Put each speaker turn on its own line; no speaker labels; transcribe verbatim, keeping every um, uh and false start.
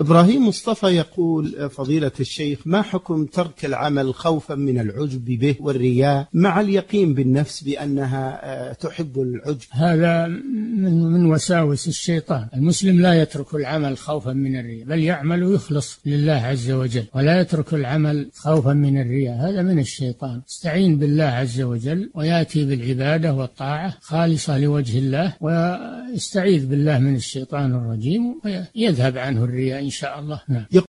إبراهيم مصطفى يقول: فضيلة الشيخ، ما حكم ترك العمل خوفا من العجب به والرياء مع اليقين بالنفس بأنها تحب العجب؟
هذا من من وساوس الشيطان. المسلم لا يترك العمل خوفا من الرياء، بل يعمل ويخلص لله عز وجل، ولا يترك العمل خوفا من الرياء، هذا من الشيطان. استعين بالله عز وجل ويأتي بالعبادة والطاعة خالصة لوجه الله، ويستعيذ بالله من الشيطان الرجيم ويذهب عنه الرياء إن شاء الله. نعم.